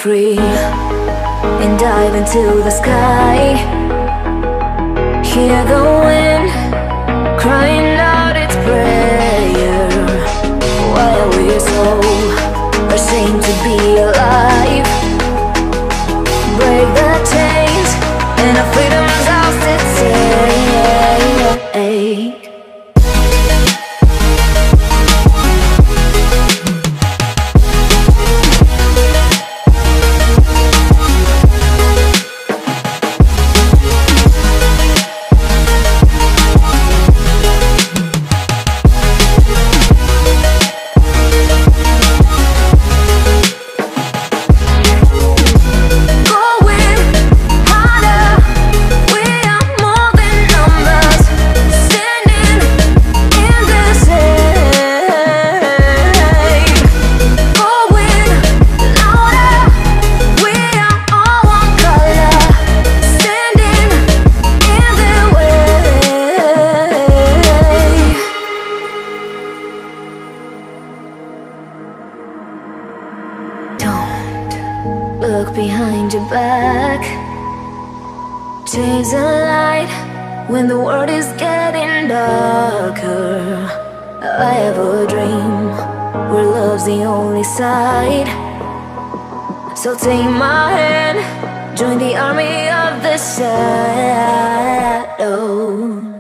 free and dive into the sky. Hear the wind crying out its prayer. Why are we so ashamed to be alive? Break the chains and our freedom's ours to take. Look behind your back. Chase a light when the world is getting darker. I have a dream where love's the only side. So take my hand, join the army of the shadows.